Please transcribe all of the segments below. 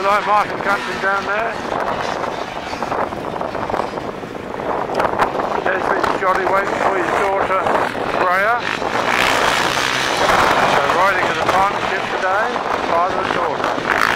like Martin Gunton down there. There's Mr. Johnny waiting for his daughter, Freya. So riding in a partnership today, father and daughter.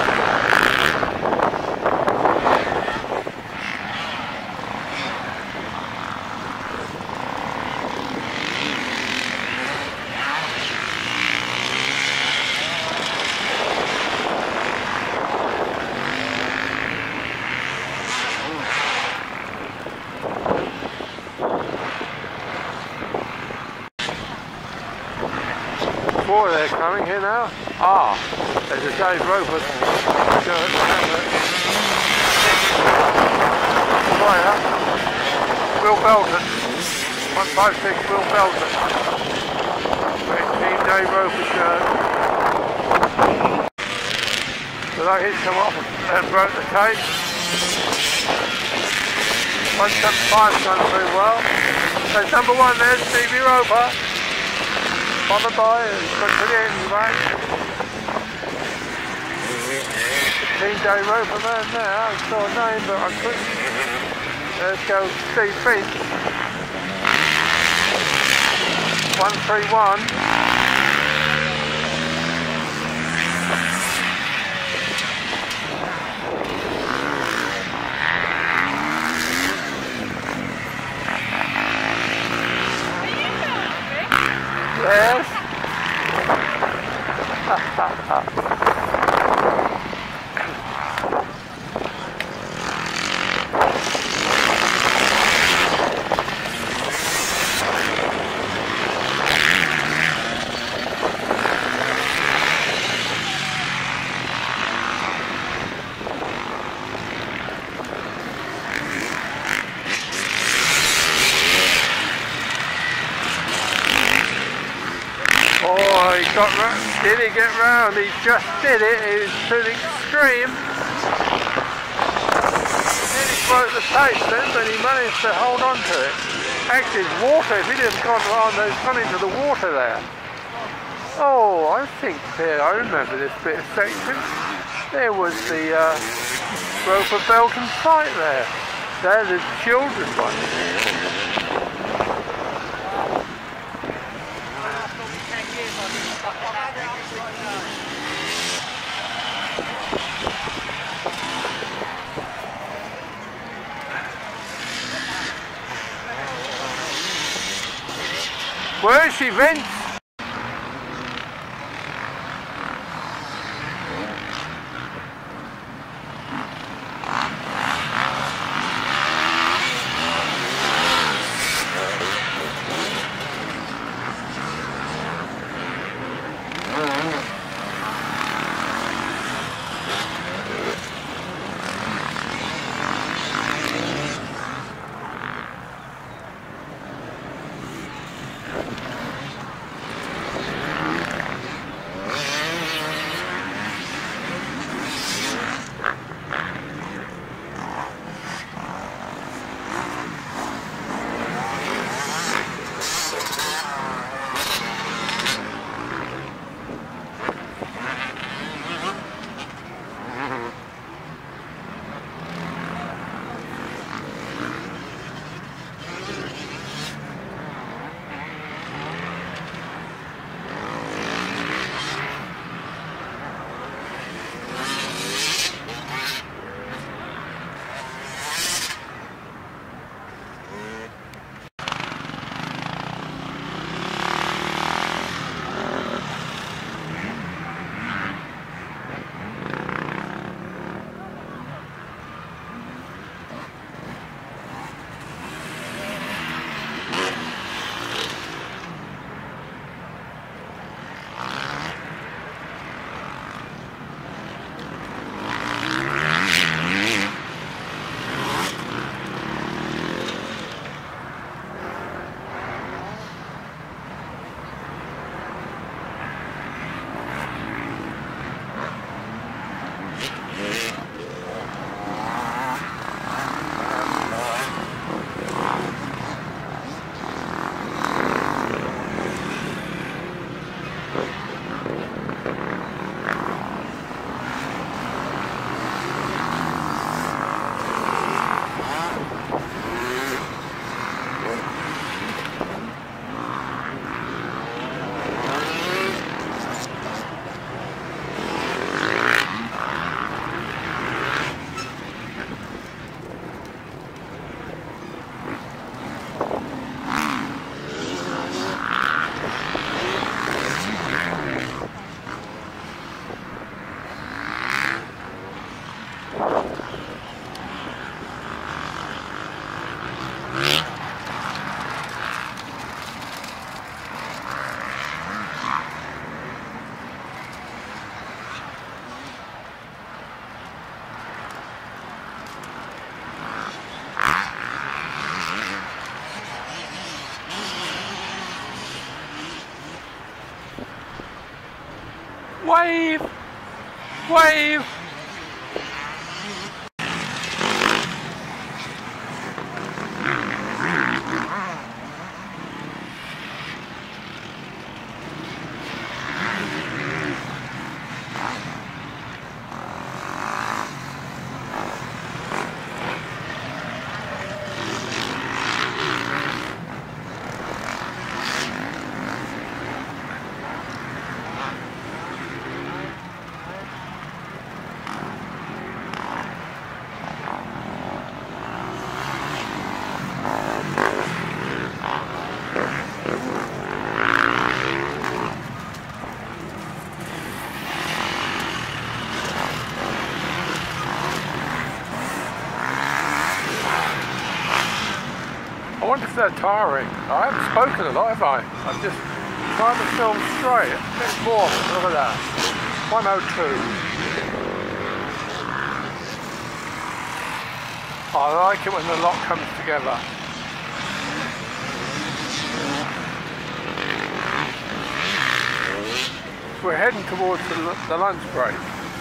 Four they're coming here now. Ah, there's a Dave Roper shirt. Fire. Will Belton. 156 Will Belton. Team Dave Roper shirt. So that hit come off and broke the tape. 175's done very well. So number one there's Stevie Roper. Followed by puts it in, right? Team Dave Roper man there, I saw a name but I couldn't. Let's go Steve Finch. 131. Yes. Oh, he got round. Did he get round? He just did it. It was to the extreme. Nearly broke the tape then, but he managed to hold on to it. Actually, it's water. If he didn't have gone on, they'd gone into the water there. Oh, I think there. I remember this bit of section. There was the Roper Belton fight there. There's the children's one. Where is she, Vince? Wave! Wave! I wonder if they're tiring. I haven't spoken a lot, have I? I'm just trying to film straight. A bit more. Look at that. 102. I like it when the lot comes together. We're heading towards the lunch break.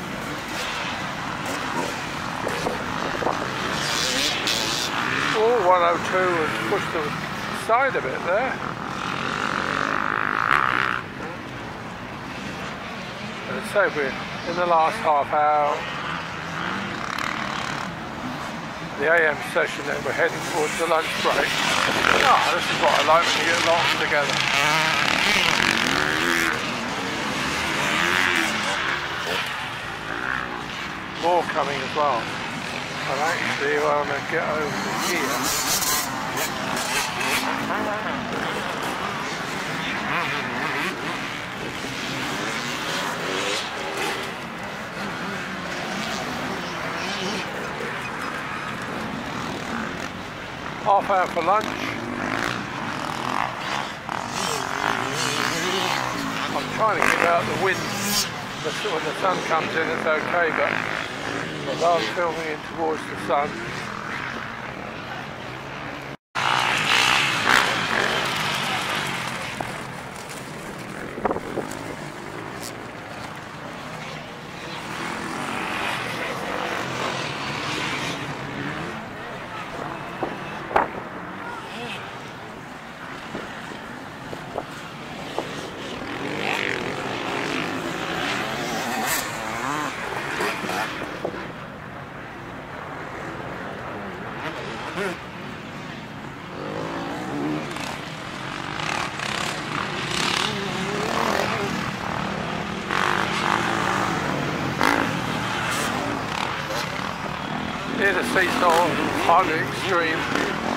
Oh, 102 has pushed aside a bit there. And so we're in the last half hour. The AM session, then we're heading towards the lunch break. Ah, this is what I like when you get lots together. More coming as well. And actually, I'm going to get over here. Half hour for lunch. I'm trying to keep out the wind. When the sun comes in, it's okay, but although I'm filming in towards the sun. Near the seesaw, on the extreme.